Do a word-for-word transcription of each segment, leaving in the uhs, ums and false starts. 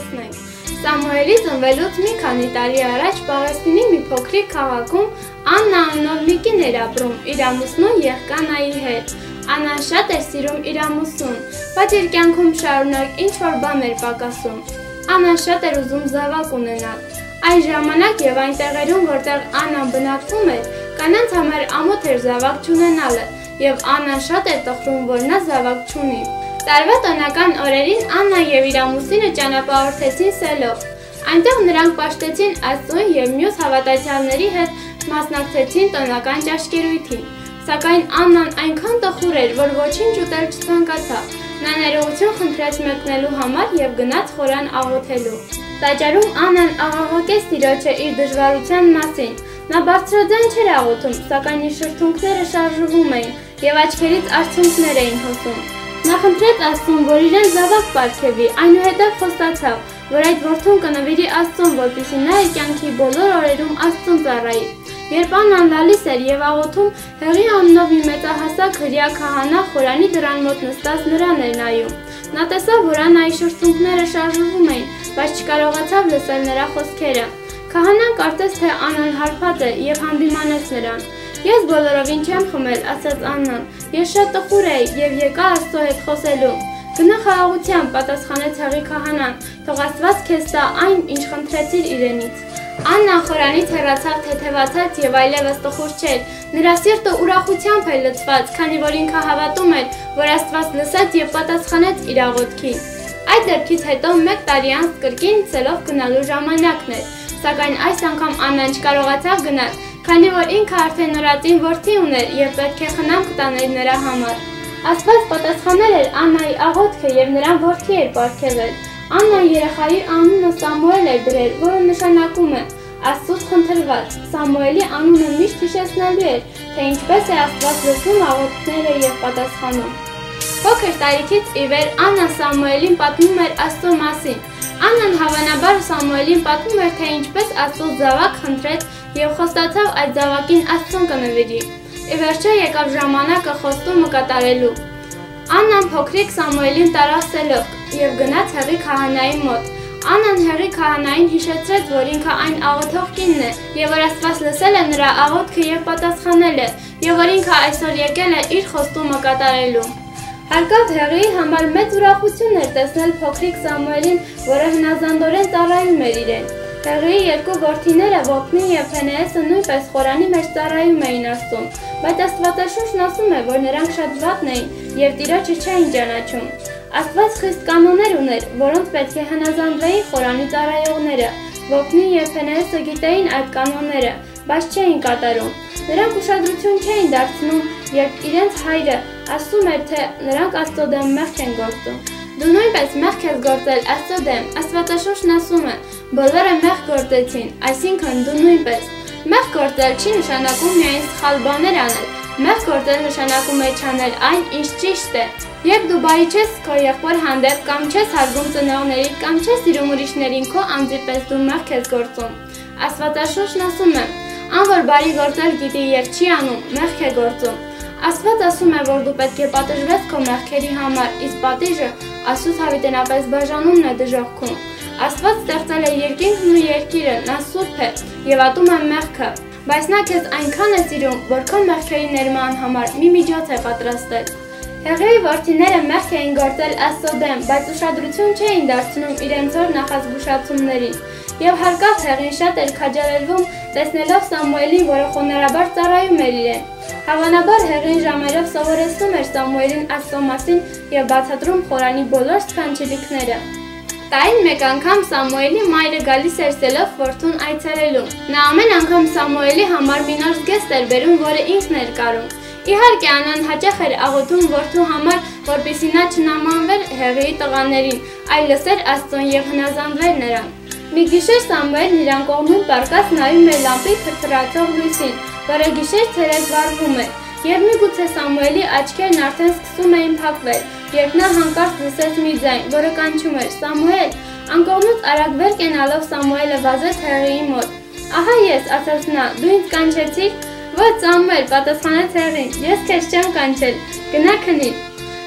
տեսնենք։ Սամուելի ծնվելուց մի քանի տարի առաջ Պաղեստինի մի փոքրիկ քաղաքում Աննա անունով մի կին էր ապրում իր ամուսնու եղկանայի հետ։ Աննան շատ էր սիրում իր ամուսնուն, բայց իր կյանքում շարունակ ինչ-որ բան էր պակասում։ Աննան շատ էր ուզում զավակ ունենալ։ Այն ժամանակ եւ այն տեղերում, որտեղ Աննան բնակվում էր, կանանց համար ամոթ էր զավակ չունենալը, եւ Աննան շատ էր տխրում, որ նա զավակ չունի։ Տարվա տոնական օրերին Աննա եւ իր ամուսինը ճանապարհորդեցին սելով։ Այնտեղ նրանք պաշտեցին Աստծուն եւ մյուս հավատացյալների հետ մասնակցեցին տոնական ճաշկերույթին։ Սակայն Աննան այնքան տխուր էր, որ ոչինչ ուտել չցանկացավ։ Նա ներողություն խնդրեց մեկնելու համար եւ գնաց խորան աղոթելու։ Տաճարում Աննան աղաղակեց Տիրոջը իր դժվարության մասին։ Նա բարձրաձայն չէր աղոթում, սակայն իր շրթունքները շարժվում էին եւ աչքերից արցունքներ էին հոսում։ Նա խնդրեց Աստծուն, որ իրեն զավակ պարգևի, այնուհետև խոստացավ, որ այդ որդուն կնվիրի Աստծուն, որպեսզի նա իր կյանքի բոլոր օրերում Աստծուն ծառայի։ Երբ Աննան լալիս էր եւ աղոթում, Հեղի անունով մի մեծահասակ հրեա քահանա խորանի դռան մոտ նստած նրան էր նայում։ Նա տեսավ, որ Աննայի շրթունքները շարժվում էին, բայց չկարողացավ լսել նրա խոսքերը։ Քահանան կարծեց, թե Աննան հարբած է եւ հանդիմանեց նրան։ Ես բոլորովին չեմ խմել, ասաց Աննան։ Ես շատ տխուր էի եւ եկա Աստծո հետ խոսելու։ Գնա խաղաղությամբ, պատասխանեց Հեղի քահանան, թող Աստված քեզ տա այն, ինչ խնդրեցիր իրենից։ Աննան խորանից հեռացավ թեթևացած եւ այլևս տխուր չէր։ Նրա սիրտը ուրախությամբ էր լցված, քանի որ ինքը հավատում էր, որ Աստված լսեց եւ պատասխանեց իր աղոթքին։ Այդ դեպքից հետո մեկ տարի անց կրկին ցելով գնալու ժամանակն էր, սակայն այս անգամ Աննան չկարողացավ գնալ, քանի որ ինքը արդեն նորածին որդի ուներ եւ պետք է խնամք տաներ նրա համար։ Աստված պատասխանել էր Աննայի աղոթքը եւ նրան որդի էր պարգևել։ Աննան երեխայի անունը Սամուել էր դրել, որը նշանակում է Աստծուց խնդրված։ Սամուելի անունը միշտ հիշեցնելու էր, թե ինչպես է Աստված լսում աղոթքները եւ պատասխանում։ Փոքր տարիքից ի վեր Աննան Սամուելին պատմում էր Աստծո մասին։ Աննան հավանաբար Սամուելին պատմում էր, թե ինչպես Աստծո զավակ խնդրեց եւ խոստացավ այդ զավակին Աստծուն կնվիրի։ Ի վերջո եկավ ժամանակը խոստումը կատարելու։ Աննան փոքրիկ Սամուելին տարավ սելով եւ գնաց Հեղի քահանայի մոտ։ Աննան Հեղի քահանային հիշեցրեց, որ ինքը այն աղոթող կինն է եւ որ Աստված լսել է նրա աղոթքը եւ պատասխանել է, եւ որ ինքը այսօր եկել է իր խոստումը կատարելու։ Հարկավ Հեղիի համար մեծ ուրախություն էր տեսնել փոքրիկ Սամուելին, որը հնազանդորեն ծառայում էր իրեն։ Հեղիի երկու որդիները Վոփնի եւ Փենեասը նույնպես խորանի մեջ ծառայում էին Աստծուն, բայց Աստվածաշունչն ասում է, որ նրանք շատ վատն էին եւ Տիրոջը չէին ճանաչում։ Աստված խիստ կանոններ ուներ, որոնց պետք է հնազանդվեին խորանի ծառայողները։ Վոփնի եւ Փենեասը գիտեին այդ կանոնները, բայց չէին կատարում։ Նրանք ուշադրություն չէին դարձնում, երբ իրենց հայրը ասում էր, թե նրանք Աստծո դեմ մեղք են գործում։ Դու նույնպես մեղք ես գործել Աստծո դեմ, Աստվածաշունչն ասում է, բոլորը մեղք գործեցին, այսինքն դու նույնպես։ Մեղք գործել չի նշանակում միայն սխալ բաներ անել, մեղք գործել նշանակում է չանել այն, ինչ ճիշտ է։ Երբ դու բարի չես քո եղբոր հանդեպ կամ չես հարգում ծնողներին կամ չես սիրում ուրիշներին, քո անձի պես դու մեղք ես գործում։ Աստվածաշունչն ասում է, ան որ բարի գործել գիտի եւ չի անում, մեղք է գործում։ Աստված ասում է, որ դու պետք է պատժվես քո մեղքերի համար, իսկ պատիժը Աստծուց հավիտենապես բաժանումն է դժոխքում։ Աստված ստեղծել է երկինքն ու երկիրը, նա սուրբ է եւ ատում է մեղքը, բայց նա քեզ այնքան է սիրում, որ քո մեղքերի ներման համար մի միջոց է պատրաստել։ Հեղիի որդիները մեղք էին գործել Աստծո դեմ, բայց ուշադրություն չէին դարձնում իրենց հոր նախազգուշացումներին։ Եվ հարկավ Հեղին շատ էր քաջալերվում, տեսնելով Սամուելին, որը խոնարհաբար ծառայում էր իրեն։ Հավանաբար Հեղին ժամերով սովորեցնում էր Սամուելին Աստծո մասին եւ բացատրում խորանի բոլոր սքանչելիքները։ Տարին մեկ անգամ Սամուելի մայրը գալիս էր սելով որդուն այցելելու։ Նա ամեն անգամ Սամուելի համար մի նոր զգեստ էր բերում, որը ինքն էր կարում։ Իհարկե Աննան հաճախ էր աղոթում որդու համար, որպեսզի նա չնամանվեր Հեղիի տղաներին, այլ լսեր Աստծուն եւ հնազանդվեր նրան։ Մի գիշեր Սամուելն իրան կողմում պառկած նայում էր լամպի թրթռացող լույսին, որը գիշեր-ցերեկ վառվում էր, եւ միգուցե Սամուելի աչքերն արդեն սկսում էին փակվել, երբ նա հանկարծ լսեց մի ձայն, որը կանչում էր. «Սամուել»։ Անկողնուց արագ վեր կենալով Սամուելը վազեց Հեղիի մոտ։ «Ահա ես», ասաց նա, «դու ինձ կանչեցիր»։ «Ոչ, Սամուել», պատասխանեց Հեղին, «ես քեզ չեմ կանչել, գնա քնիր»։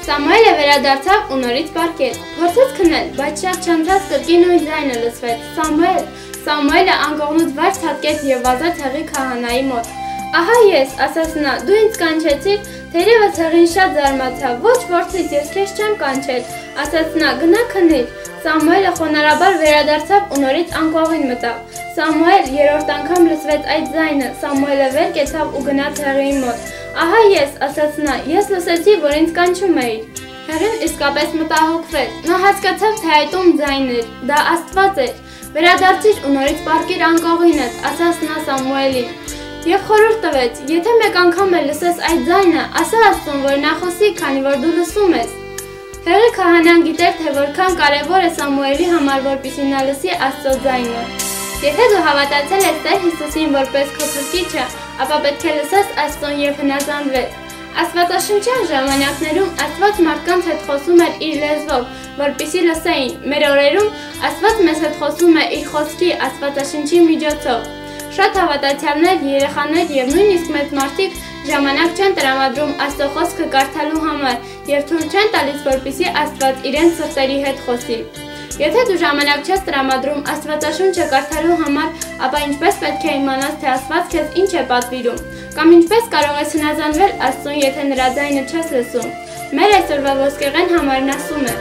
Սամուելը վերադարձավ ու նորից պառկեց, փորձեց քնել, բայց շատ չանցած կրկին նույն ձայնը լսվեց. Սամուել, Սամուելը անկողնուց վար ցատկեց եւ վազեց հեղի քահանայի մոտ։ Ահա ես, ասաց նա, դու ինձ կանչեցիր, թերևս հեղին շատ զարմացավ, ոչ որդից, ես քեզ չեմ կանչել, ասաց նա, գնա քնիր։ Սամուելը խոնարհաբար վերադարձավ ու նորից անկողին մտավ։ Սամուել, երրորդ անգամ լսվեց այդ ձայնը, Սամուելը վեր կեցավ ու գնաց հեղիի մոտ։ Ահա ես, ասաց նա, ես լսեցի, որ ինձ կանչում էիր։ Հեղին իսկապես մտահոգվեց, նա հասկացավ, թե այդ ում ձայնն էր, դա Աստված էր։ Վերադարձիր ու նորից պառկիր անկողինդ, ասաց նա Սամուելին։ Եվ խորհուրդ տվեց, եթե մեկ անգամ էլ լսես այդ ձայնը, ասա Աստծուն, որ նա խոսի, քանի որ դու լսում ես։ Հեղի քահանան գիտեր, թե որքան կարևոր է Սամուելի համար, որպեսզի նա լսի Աստծո ձայնը։ Եթե դու հավատացել ես Տեր Հիսուսին որպես քո Փրկիչը, ապա պետք է լսես Աստծուն եւ հնազանդվես։ Աստվածաշնչյան ժամանակներում Աստված մարդկանց հետ խոսում էր իր լեզվով, որպեսզի լսեին։ Մեր օրերում Աստված մեզ հետ խոսում է իր խոսքի, Աստվածաշնչի միջոցով։ Շատ հավատացյալներ, երեխաներ եւ նույնիսկ մեծ մարդիկ ժամանակ չեն տրամադրում Աստծո խոսքը կարդալու համար եւ թույլ չեն տալիս, որպեսզի Աստված իրենց սրտերի հետ խոսի։ Եթե դու ժամանակ չես տրամադրում Աստվածաշունչը կարդալու համար, ապա ինչպես պետք է իմանաս, թե Աստված քեզ ինչ է պատվիրում, կամ ինչպես կարող ես հնազանդվել Աստծուն, եթե նրա ձայնը չես լսում։ Մեր այսօրվա ոսկեղեն համարն ասում է.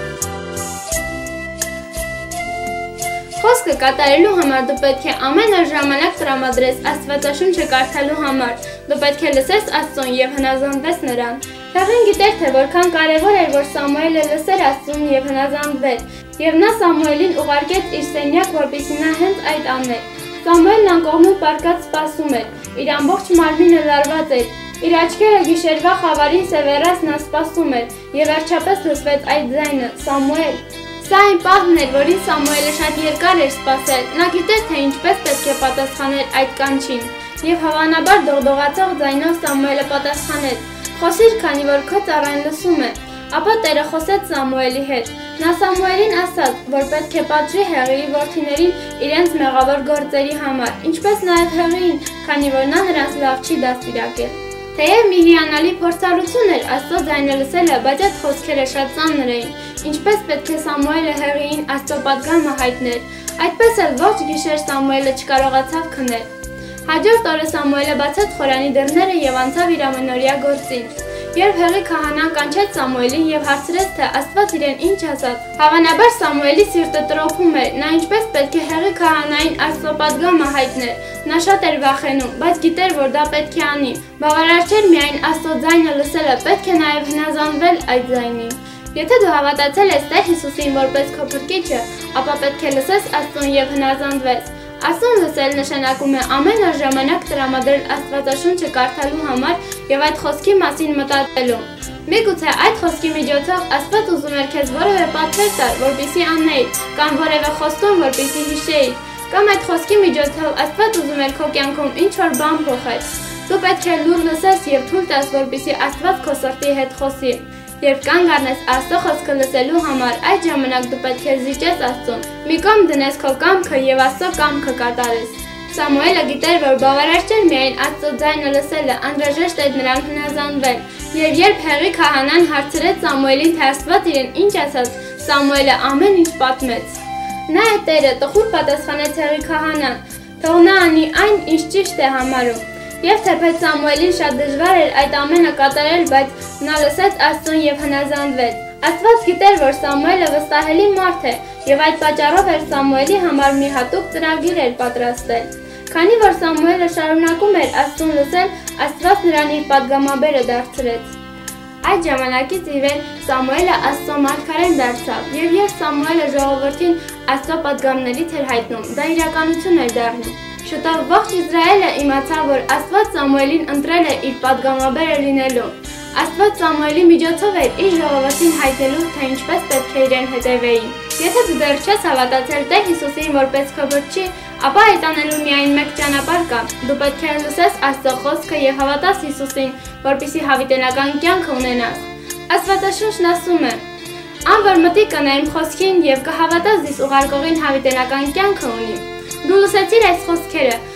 Խոսքը կատարելու համար դու պետք է ամեն օր ժամանակ տրամադրես Աստվածաշունչը կարդալու համար, դու պետք է լսես Աստծուն եւ հնազանդվես նրան։ Հեղին գիտեր, թե որքան կարևոր էր, որ Սամուելը լսեր Աստծուն եւ հնազանդվեր, եւ նա Սամուելին ուղարկեց իր սենյակ, որպեսզի նա հենց այդ աներ։ Սամուելն անկողնում պառկած սպասում էր, իր ամբողջ մարմինը լարված էր, իր աչքերը գիշերվա խավարին սևեռած նա սպասում էր, եւ վերջապես լսվեց այդ ձայնը. Սամուել։ Սա այն պահն էր, որին Սամուելը շատ երկար էր սպասել, նա գիտեր, թե ինչպես պետք է պատասխանել այդ կանչին, եւ հավանաբար դողդողացող ձայնով Սամուելը պատասխանեց. Խոսիր, քանի որ քո ծառան լսում է։ Ապա Տերը խոսեց Սամուելի հետ։ Նա Սամուելին ասաց, որ պետք է պատժի Հեղիի որդիներին իրենց մեղավոր գործերի համար, ինչպես նաև Հեղիին, քանի որ նա նրանց լավ չի դաստիարակել։ Թեև մի հիանալի փորձառություն էր Աստծո ձայնը լսելը, բայց այդ խոսքերը շատ ծանր էին, ինչպես պետք է Սամուելը Հեղիին Աստծո պատգամը հայտներ, այդպես էլ ողջ գիշեր Սամուելը չկարողացավ քնել։ Հաջորդ օրը Սամուելը բացեց խորանի դռները եւ անցավ իր ամենօրյա գործին։ Երբ Հեղի քահանան կանչեց Սամուելին եւ հարցրեց, թե Աստված իրեն ինչ ասաց, հավանաբար Սամուելի սիրտը տրոփում էր, նա ինչպես պետք է Հեղի քահանային Աստծո պատգամը հայտներ, նա շատ էր վախենում, բայց գիտեր, որ դա պետք է անի։ Բավարար չէր միայն Աստծո ձայնը լսելը, պետք է նաեւ հնազանդվել այդ ձայնին։ Եթե դու հավատացել ես Տեր Հիսուսին որպես քո Փրկիչը, ապա պետք է լսես Աստծուն եւ հնազանդվես։ Աստծուն լսել նշանակում է ամեն օր ժամանակ տրամադրել Աստվածաշունչը կարդալու համար եւ այդ խոսքի մասին մտածելու։ Միգուցե այդ խոսքի միջոցով Աստված ուզում էր քեզ որևէ պատվեր տալ, որպեսզի անեիր, կամ որևէ խոստում, որպեսզի հիշեիր, կամ այդ խոսքի միջոցով Աստված ուզում էր քո կյանքում ինչ-որ բան փոխել։ Դու պետք է լուր լսես եւ թույլ տաս, որպեսզի Աստված քո սրտի հետ խոսի։ Երբ կանգ առնես Աստծո խոսքը լսելու համար, այդ ժամանակ դու պետք է զիջես Աստծուն, մի կողմ դնես քո կամքը եւ Աստծո կամքը կատարես։ Սամուելը գիտեր, որ բավարար չէր միայն Աստծո ձայնը լսելը, անհրաժեշտ էր նրան հնազանդվել։ Եվ երբ Հեղի քահանան հարցրեց Սամուելին, թե Աստված իրեն ինչ ասաց, Սամուելը ամեն ինչ պատմեց։ Նա է Տերը, տխուր պատասխանեց Հեղի քահանան, թող նա անի այն, ինչ ճիշտ է համարում։ Եվ թեպետ Սամուելին շատ դժվար էր այդ ամենը կատարել, բայց նա լսեց Աստծուն եւ հնազանդվեց։ Աստված գիտեր, որ Սամուելը վստահելի մարդ է, եւ այդ պատճառով էր Սամուելի համար մի հատուկ ծրագիր էր պատրաստել։ Քանի որ Սամուելը շարունակում էր Աստծուն լսել, Աստված նրան իր պատգամաբերը դարձրեց։ Այդ ժամանակից ի վեր Սամուելը Աստծո մարգարեն դարձավ, եւ երբ Սամուելը ժողովրդին Աստծո պատգամներից էր հայտնում, դա իրականություն էր դառնում։ Շուտով ողջ Իսրայելը իմացավ, որ Աստված Սամուելին ընտրել է իր պատգամաբերը լինելու։ Աստված Սամուելի միջոցով էր իր ժողովրդին հայտելու, թե ինչպես պետք է իրեն հետևեին։ Եթե դու դեռ չես հավատացել Տեր Հիսուսին որպես քո Փրկիչ, ապա այդ անելու միայն մեկ ճանապարհ կա։ Դու պետք է լսես Աստծո խոսքը եւ հավատաս Հիսուսին, որպեսզի հավիտենական կյանք ունենաս։ Աստվածաշունչն ասում է. «Ան որ մտի կնա իմ խոսքին եւ կհավատա զիս ուղարկողին հավիտենական կյանք ունի»։ Դու լսեցիր այս խոսքերը,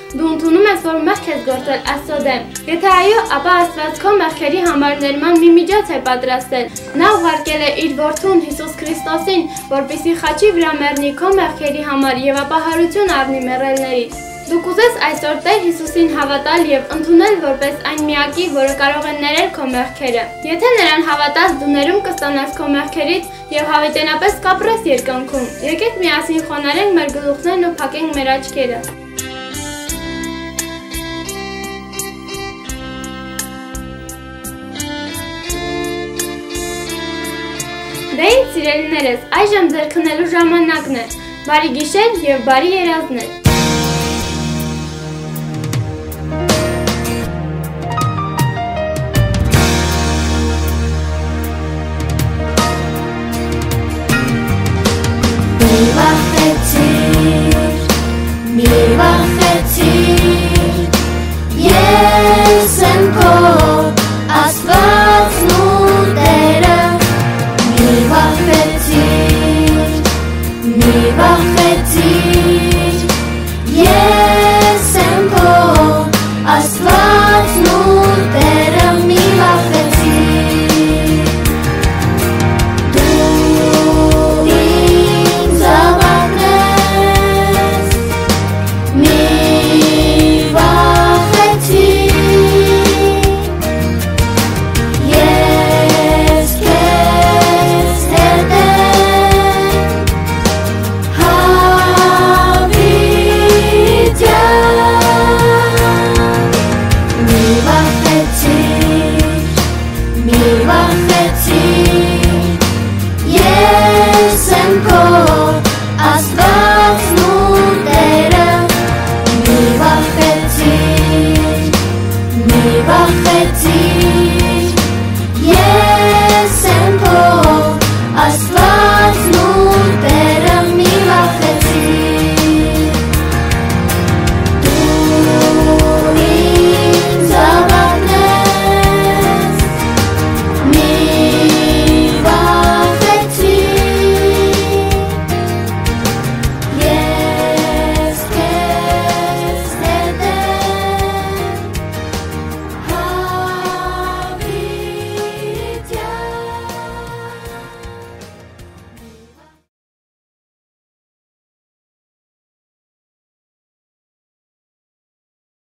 Դու ընդունում ես, որ մեղք ես գործել Աստծո դեմ։ Եթե այո, ապա Աստված քո մեղքերի համար ներման մի միջոց է պատրաստել։ Նա ուղարկել է իր որդուն Հիսուս Քրիստոսին, որպեսզի խաչի վրա մեռնի քո մեղքերի համար եւ ապահարություն առնի մեռելներից։ Դու կուզես այսօր Տեր Հիսուսին հավատալ եւ ընդունել որպես այն միակի, որը կարող է ներել քո մեղքերը։ Եթե նրան հավատաս, դու ներում կստանաս քո մեղքերից եւ հավիտենապես կապրես երկնքում։ Եկեք միասին խոնարհենք մեր գլուխներն ու փակենք մեր աչքերը։ Դե ինձ սիրելիներս, այժմ ձեր քնելու ժամանակն է։ Բարի գիշեր եւ բարի երազներ։ Մի վախեցիր, մի վախեցիր